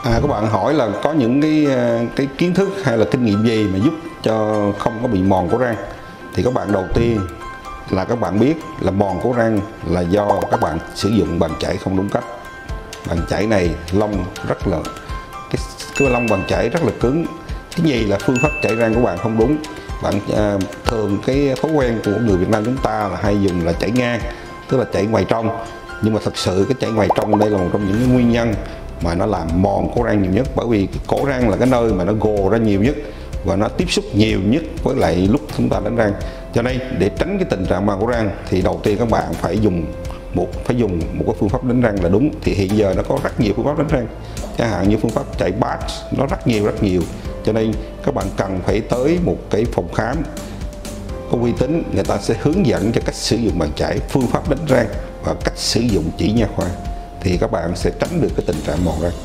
Các bạn hỏi là có những cái kiến thức hay là kinh nghiệm gì mà giúp cho không có bị mòn cổ răng. Thì các bạn đầu tiên là các bạn biết là mòn cổ răng là do các bạn sử dụng bàn chải không đúng cách. Bàn chải này lông rất là cái lông bàn chải rất là cứng. Cái gì là phương pháp chải răng của bạn không đúng. Bạn thường cái thói quen của người Việt Nam chúng ta là hay dùng là chải ngang, tức là chải ngoài trong. Nhưng mà thật sự cái chải ngoài trong đây là một trong những cái nguyên nhân mà nó làm mòn cổ răng nhiều nhất, bởi vì cái cổ răng là cái nơi mà nó gồ ra nhiều nhất và nó tiếp xúc nhiều nhất với lại lúc chúng ta đánh răng. Cho nên để tránh cái tình trạng mòn cổ răng thì đầu tiên các bạn phải dùng một cái phương pháp đánh răng là đúng. Thì hiện giờ nó có rất nhiều phương pháp đánh răng, chẳng hạn như phương pháp chải patch, nó rất nhiều. Cho nên các bạn cần phải tới một cái phòng khám có uy tín, người ta sẽ hướng dẫn cho cách sử dụng bàn chải, phương pháp đánh răng và cách sử dụng chỉ nha khoa, thì các bạn sẽ tránh được cái tình trạng mòn răng.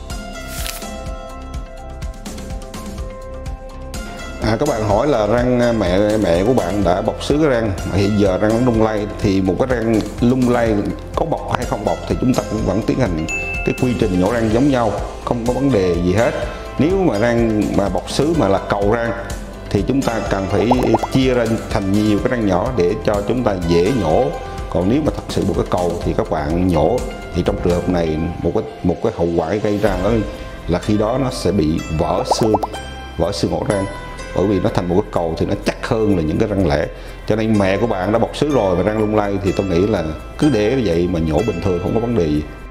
Các bạn hỏi là răng mẹ của bạn đã bọc xứ cái răng, hiện giờ răng nó lung lay, thì một cái răng lung lay có bọc hay không bọc thì chúng ta cũng vẫn tiến hành cái quy trình nhổ răng giống nhau, không có vấn đề gì hết. Nếu mà răng mà bọc xứ mà là cầu răng thì chúng ta cần phải chia ra thành nhiều cái răng nhỏ để cho chúng ta dễ nhổ. Còn nếu mà thật sự một cái cầu thì các bạn nhổ, thì trong trường hợp này một cái hậu quả gây ra đó là khi đó nó sẽ bị vỡ xương ổ răng, bởi vì nó thành một cái cầu thì nó chắc hơn là những cái răng lẻ. Cho nên mẹ của bạn đã bọc xứ rồi mà răng lung lay thì tôi nghĩ là cứ để vậy mà nhổ bình thường không có vấn đề gì.